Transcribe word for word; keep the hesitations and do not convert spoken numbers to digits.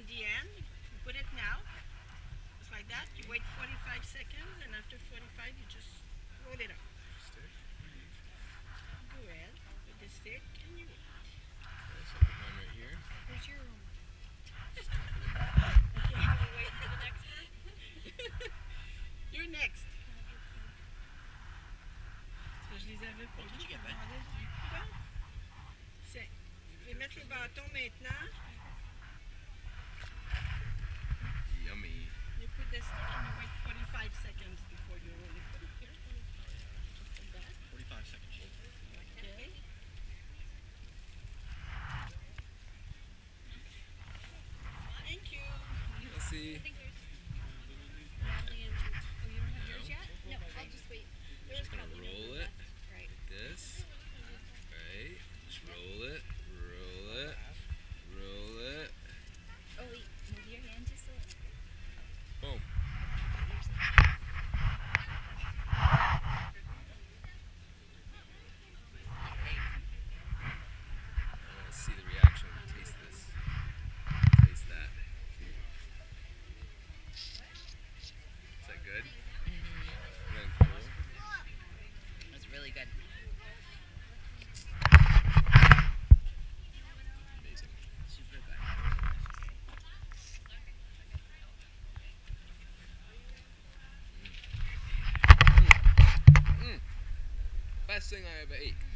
on the end. You put it now, just like that. You wait forty-five seconds, and after forty-five, you just roll it up. Stick. Go ahead with the stick, and you eat. Okay, so I put mine right here. Where's your room? Just dump it in there. Okay. Can we wait for the next one? You're next. Ça, je les avais pas vus. Bon. C'est. Je vais mettre les bâtons maintenant. Yummy. You put the stick and you wait forty-five seconds before you roll it. Put it here. Just like that. forty-five seconds. Okay. Thank you. Merci. I think there's Natalie and oh, you don't have yours yet? No, I'll just wait. Just gonna roll it Right. like this. Right. Just roll it. Roll it. Roll it. Oh wait, move your hand just a little. Boom. I want to see the reaction when you taste this. Taste that. Is that good? Isn't that incredible? That's really good. Amazing. Super good. Mm. Best thing I ever ate.